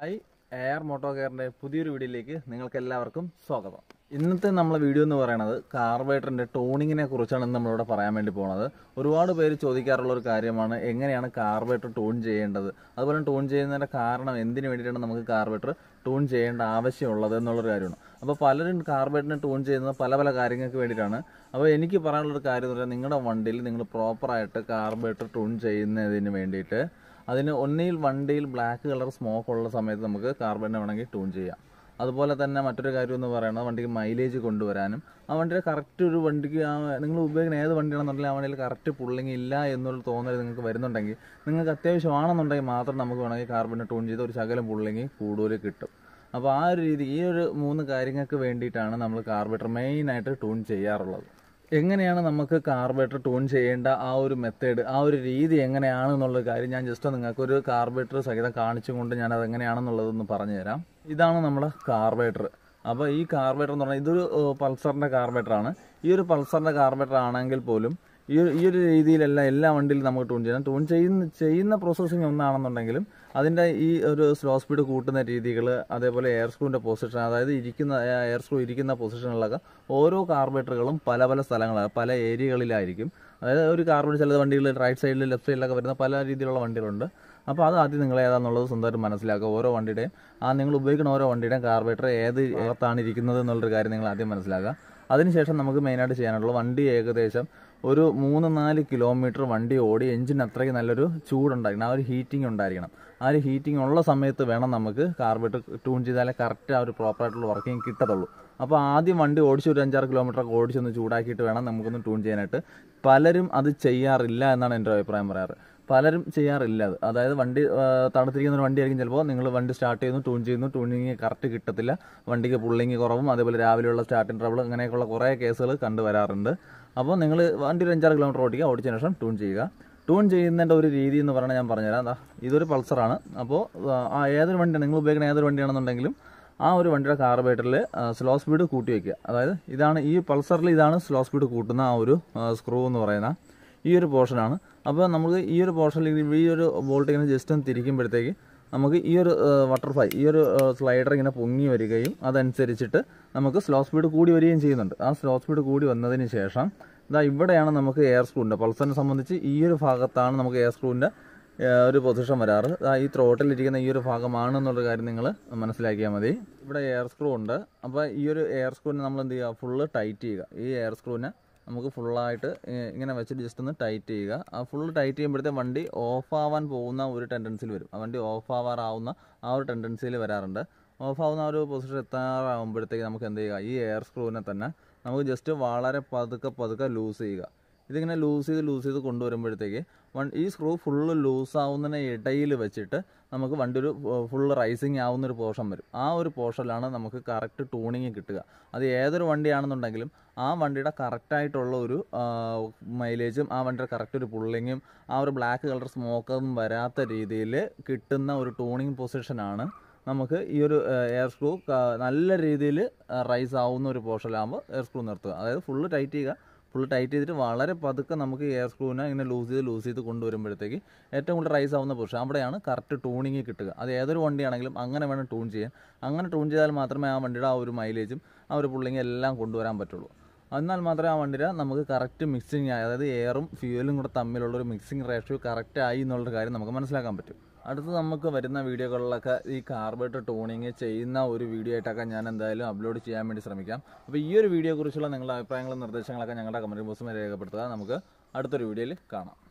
Hi, air motto കെയറിൻ്റെ പുതിയൊരു വീഡിയോയിലേക്ക് നിങ്ങൾക്ക് എല്ലാവർക്കും സ്വാഗതം. ഇന്നത്തെ നമ്മളെ വീഡിയോ എന്ന് പറയുന്നത് കാർബറേറ്ററിൻ്റെ ടൂണിങ്ങിനെ കുറിച്ചാണ് നമ്മളിവിടെ പറയാൻ വേണ്ടി പോകുന്നത്. ഒരുപാട് പേര് ചോദിക്കാറുള്ള ഒരു കാര്യമാണ് എങ്ങനെയാണ് കാർബറേറ്റർ ട്യൂൺ ചെയ്യേണ്ടത്, അതുപോലെ ട്യൂൺ ചെയ്യുന്നതിൻ്റെ കാരണം എന്തിനു വേണ്ടിയിട്ടാണ് നമുക്ക് കാർബറേറ്റർ ട്യൂൺ ചെയ്യേണ്ട ആവശ്യമുള്ളത് എന്നുള്ളൊരു കാര്യമാണ്. അപ്പോൾ പലരും കാർബറേറ്ററിനെ ട്യൂൺ ചെയ്യുന്നത് പല പല കാര്യങ്ങൾക്ക് വേണ്ടിയിട്ടാണ്. അപ്പോൾ എനിക്ക് പറയാനുള്ളൊരു കാര്യം എന്ന് പറഞ്ഞാൽ നിങ്ങളുടെ വണ്ടിയിൽ നിങ്ങൾ പ്രോപ്പറായിട്ട് കാർബറേറ്റർ ട്യൂൺ ചെയ്യുന്നതിന് വേണ്ടിയിട്ട് അതിന് ഒന്നിൽ വണ്ടിയിൽ ബ്ലാക്ക് കളർ സ്മോക്ക് ഉള്ള സമയത്ത് നമുക്ക് കാർബറേറ്റർ വേണമെങ്കിൽ ട്യൂൺ ചെയ്യാം. അതുപോലെ തന്നെ മറ്റൊരു കാര്യം എന്ന് പറയുന്നത് വണ്ടിക്ക് മൈലേജ് കൊണ്ടുവരാനും ആ വണ്ടിയുടെ കറക്റ്റ് ഒരു വണ്ടിക്ക് നിങ്ങൾ ഉപയോഗിക്കുന്ന ഏത് വണ്ടിയാണെന്നുണ്ടെങ്കിൽ ആ വണ്ടിയിൽ കറക്റ്റ് പുള്ളിങ് ഇല്ല എന്നുള്ള തോന്നൽ നിങ്ങൾക്ക് വരുന്നുണ്ടെങ്കിൽ നിങ്ങൾക്ക് അത്യാവശ്യമാണെന്നുണ്ടെങ്കിൽ മാത്രം നമുക്ക് വേണമെങ്കിൽ കാർബറേറ്റർ ട്യൂൺ ചെയ്ത് ഒരു ശകലം പുള്ളിങ് കൂടുതൽ കിട്ടും. അപ്പോൾ ആ ഒരു രീതി ഈ ഒരു 3 കാര്യങ്ങൾക്ക് വേണ്ടിയിട്ടാണ് നമ്മൾ കാർബറേറ്റർ മെയിനായിട്ട് ട്യൂൺ ചെയ്യാറുള്ളത്. എങ്ങനെയാണ് നമുക്ക് കാർബറേറ്റർ ട്യൂൺ ചെയ്യേണ്ട ആ ഒരു മെത്തേഡ്, ആ ഒരു രീതി എങ്ങനെയാണെന്നുള്ള കാര്യം ഞാൻ ജസ്റ്റ് നിങ്ങൾക്കൊരു കാർബറേറ്റർ സഹിതം കാണിച്ചുകൊണ്ട് ഞാൻ അത് എങ്ങനെയാണെന്നുള്ളതൊന്ന് പറഞ്ഞു തരാം. ഇതാണ് നമ്മുടെ കാർബറേറ്റർ. അപ്പോൾ ഈ കാർബറേറ്റർ എന്ന് പറഞ്ഞാൽ ഇതൊരു പൾസറിൻ്റെ കാർബറേറ്ററാണ്. ഈ ഒരു പൾസറിൻ്റെ കാർബറേറ്റർ ആണെങ്കിൽ പോലും ഈ ഒരു രീതിയിലല്ല എല്ലാ വണ്ടിയിലും നമുക്ക് ട്യൂൺ ചെയ്യണം. ട്യൂൺ ചെയ്യുന്ന പ്രോസസ്സിങ് ഒന്നാണെന്നുണ്ടെങ്കിലും അതിൻ്റെ ഈ ഒരു സ്ലോ സ്പീഡ് കൂട്ടുന്ന രീതികൾ, അതേപോലെ എയർ സ്ക്രൂവിൻ്റെ പൊസിഷൻ, അതായത് എയർ സ്ക്രൂ ഇരിക്കുന്ന പൊസിഷനിലൊക്കെ ഓരോ കാർബറേറ്ററുകളും പല പല സ്ഥലങ്ങളാണ്, പല ഏരിയകളിലായിരിക്കും. അതായത് ഒരു കാർബറേറ്റർ ചില വണ്ടികൾ റൈറ്റ് സൈഡിൽ ലെഫ്റ്റ് സൈഡിലൊക്കെ വരുന്ന പല രീതിയിലുള്ള വണ്ടികളുണ്ട്. അപ്പോൾ അത് ആദ്യം നിങ്ങൾ ഏതാണെന്നുള്ളത് സ്വന്തമായിട്ട് മനസ്സിലാക്കുക. ഓരോ വണ്ടിയുടെയും നിങ്ങൾ ഉപയോഗിക്കുന്ന ഓരോ വണ്ടിയുടെയും കാർബറേറ്റർ ഏത് ഭാഗത്താണ് ഇരിക്കുന്നത് എന്നുള്ളൊരു കാര്യം നിങ്ങൾ ആദ്യം മനസ്സിലാക്കുക. അതിനുശേഷം നമുക്ക് മെയിനായിട്ട് ചെയ്യാനുള്ളത് വണ്ടി ഏകദേശം ഒരു 3-4 കിലോമീറ്റർ വണ്ടി ഓടി എഞ്ചിന് അത്രയ്ക്ക് നല്ലൊരു ചൂടുണ്ടായിരിക്കണം, ആ ഒരു ഹീറ്റിംഗ് ഉണ്ടായിരിക്കണം. ആ ഒരു ഹീറ്റിംഗ് ഉള്ള സമയത്ത് വേണം നമുക്ക് കാർബറേറ്റർ ട്യൂൺ ചെയ്താലേ കറക്റ്റ് ആ ഒരു പ്രോപ്പറായിട്ടുള്ള വർക്കിംഗ് കിട്ടത്തുള്ളൂ. അപ്പോൾ ആദ്യം വണ്ടി ഓടിച്ച് ഒരു 5-6 കിലോമീറ്റർ ഓടിച്ചൊന്ന് ചൂടാക്കിയിട്ട് വേണം നമുക്കൊന്ന് ട്യൂൺ ചെയ്യാനായിട്ട്. പലരും അത് ചെയ്യാറില്ല എന്നാണ് എൻ്റെ അഭിപ്രായം പറയാറ്. പലരും ചെയ്യാറില്ല അത്. അതായത് വണ്ടി തണുത്തിരിക്കുന്ന ഒരു വണ്ടിയായിരിക്കും, ചിലപ്പോൾ നിങ്ങൾ വണ്ടി സ്റ്റാർട്ട് ചെയ്യുന്നു, ട്യൂൺ ചെയ്യുന്നു, ട്യൂണിങ് കറക്റ്റ് കിട്ടത്തില്ല, വണ്ടിക്ക് പുള്ളിങ് കുറവും, അതേപോലെ രാവിലെയുള്ള സ്റ്റാർട്ടിങ് ട്രബിൾ, അങ്ങനെയൊക്കെയുള്ള കുറേ കേസുകൾ കണ്ടുവരാറുണ്ട്. അപ്പോൾ നിങ്ങൾ വണ്ടി ഒരു 5-6 കിലോമീറ്റർ ഓടിച്ചതിന് ശേഷം ട്യൂൺ ചെയ്യുക. ട്യൂൺ ചെയ്യുന്നതിൻ്റെ ഒരു രീതി എന്ന് പറഞ്ഞാൽ ഞാൻ പറഞ്ഞുതരാം. ഇതൊരു പൾസറാണ്. അപ്പോൾ ഏതൊരു വണ്ടിയാണ് നിങ്ങൾ ഉപയോഗിക്കുന്ന ഏതൊരു വണ്ടിയാണെന്നുണ്ടെങ്കിലും ആ ഒരു വണ്ടിയുടെ കാർബറേറ്ററിൽ സ്ലോ സ്പീഡ് കൂട്ടി വയ്ക്കുക. അതായത് ഇതാണ് ഈ പൾസറിൽ ഇതാണ് സ്ലോ സ്പീഡ് കൂട്ടുന്ന ആ ഒരു സ്ക്രൂ എന്ന് പറയുന്ന ഈ ഒരു പോർഷനാണ്. അപ്പോൾ നമുക്ക് ഈ ഒരു പോർഷനിൽ ഈ ഒരു ബോൾട്ട് ഇങ്ങനെ ജസ്റ്റ് ഒന്ന് തിരിക്കുമ്പോഴത്തേക്ക് നമുക്ക് ഈ ഒരു ബട്ടർഫ്ലൈ, ഈ ഒരു സ്ലൈഡർ ഇങ്ങനെ പൊങ്ങി വരികയും അതനുസരിച്ചിട്ട് നമുക്ക് സ്ലോ സ്പീഡ് കൂടി വരികയും ചെയ്യുന്നുണ്ട്. ആ സ്ലോ സ്പീഡ് കൂടി വന്നതിന് ശേഷം ഇവിടെയാണ് നമുക്ക് എയർ സ്ക്രൂവിൻ്റെ, പൾസറിനെ സംബന്ധിച്ച് ഈ ഒരു ഭാഗത്താണ് നമുക്ക് എയർ സ്ക്രൂവിൻ്റെ ഒരു പൊസിഷൻ വരാറ്. ഈ ത്രോട്ടിലിരിക്കുന്ന ഈ ഒരു ഭാഗമാണെന്നുള്ള കാര്യം നിങ്ങൾ മനസ്സിലാക്കിയാൽ മതി. ഇവിടെ എയർ സ്ക്രൂ ഉണ്ട്. അപ്പോൾ ഈ ഒരു എയർ സ്ക്രൂവിനെ നമ്മൾ എന്ത് ചെയ്യുക, ഫുള്ള് ടൈറ്റ് ചെയ്യുക. ഈ എയർ സ്ക്രൂവിനെ നമുക്ക് ഫുള്ളായിട്ട് ഇങ്ങനെ വെച്ചിട്ട് ജസ്റ്റ് ഒന്ന് ടൈറ്റ് ചെയ്യുക. ആ ഫുള്ള് ടൈറ്റ് ചെയ്യുമ്പോഴത്തെ വണ്ടി ഓഫ് ആവാൻ പോകുന്ന ഒരു ടെൻഡൻസിയിൽ വരും. ആ വണ്ടി ഓഫ് ആവാറാവുന്ന ആ ഒരു ടെൻഡൻസിയിൽ വരാറുണ്ട്. ഓഫ് ആവുന്ന ആ ഒരു പൊസിഷൻ എത്താറാകുമ്പോഴത്തേക്ക് നമുക്ക് എന്ത് ചെയ്യുക, ഈ എയർ സ്ക്രൂവിനെ തന്നെ നമുക്ക് ജസ്റ്റ് വളരെ പതുക്കെ ലൂസ് ചെയ്യുക. ഇതിങ്ങനെ ലൂസ് ചെയ്ത് കൊണ്ടുവരുമ്പോഴത്തേക്ക് ഈ സ്ക്രൂ ഫുള്ള് ലൂസാവുന്നതിന് ഇടയിൽ വെച്ചിട്ട് നമുക്ക് വണ്ടി ഒരു ഫുള്ള് റൈസിങ് ആവുന്നൊരു പോർഷൻ വരും. ആ ഒരു പോർഷനിലാണ് നമുക്ക് കറക്റ്റ് ട്യൂണിങ് കിട്ടുക. അത് ഏതൊരു വണ്ടിയാണെന്നുണ്ടെങ്കിലും ആ വണ്ടിയുടെ കറക്റ്റായിട്ടുള്ള ഒരു മൈലേജും ആ വണ്ടിയുടെ കറക്റ്റ് ഒരു പുള്ളിങ്ങും ആ ഒരു ബ്ലാക്ക് കളർ സ്മോക്കൊന്നും വരാത്ത രീതിയിൽ കിട്ടുന്ന ഒരു ട്യൂണിങ് പൊസിഷനാണ് നമുക്ക് ഈ ഒരു എയർ സ്ക്രൂ നല്ല രീതിയിൽ റൈസ് ആവുന്ന ഒരു പോർഷനിലാകുമ്പോൾ എയർ സ്ക്രൂ നിർത്തുക. അതായത് ഫുള്ള് ടൈറ്റ് ചെയ്യുക. ഫുൾ ടൈറ്റ് ചെയ്തിട്ട് വളരെ പതുക്കെ നമുക്ക് എയർ സ്ക്രൂവിനെ ഇങ്ങനെ ലൂസ് ചെയ്ത് കൊണ്ടുവരുമ്പോഴത്തേക്ക് ഏറ്റവും കൂടുതൽ റൈസ് ആവുന്ന പൊസിഷൻ അവിടെയാണ് കറക്റ്റ് ട്യൂണിങ് കിട്ടുക. അത് ഏതൊരു വണ്ടിയാണെങ്കിലും അങ്ങനെ വേണം ട്യൂൺ ചെയ്യാൻ. അങ്ങനെ ട്യൂൺ ചെയ്താൽ മാത്രമേ ആ വണ്ടിയുടെ ആ ഒരു മൈലേജും ആ ഒരു പുള്ളിങ് എല്ലാം കൊണ്ടുവരാൻ പറ്റുള്ളൂ. എന്നാൽ മാത്രമേ ആ വണ്ടിയുടെ നമുക്ക് കറക്റ്റ് മിക്സിങ് ആയി, അതായത് എയറും ഫ്യൂവലും കൂടെ തമ്മിലുള്ളൊരു മിക്സിങ് റേഷ്യോ കറക്റ്റ് ആയി എന്നുള്ളൊരു കാര്യം നമുക്ക് മനസ്സിലാക്കാൻ പറ്റും. അടുത്ത് നമുക്ക് വരുന്ന വീഡിയോകളിലൊക്കെ ഈ കാർബറേറ്റർ ട്യൂണിങ് ചെയ്യുന്ന ഒരു വീഡിയോ ആയിട്ടൊക്കെ ഞാൻ എന്തായാലും അപ്ലോഡ് ചെയ്യാൻ വേണ്ടി ശ്രമിക്കാം. അപ്പോൾ ഈ ഒരു വീഡിയോയെക്കുറിച്ചുള്ള നിങ്ങളുടെ അഭിപ്രായങ്ങളും നിർദ്ദേശങ്ങളൊക്കെ ഞങ്ങളുടെ കമൻറ്റ് ബോക്സിൽ രേഖപ്പെടുത്തുക. നമുക്ക് അടുത്തൊരു വീഡിയോയിൽ കാണാം.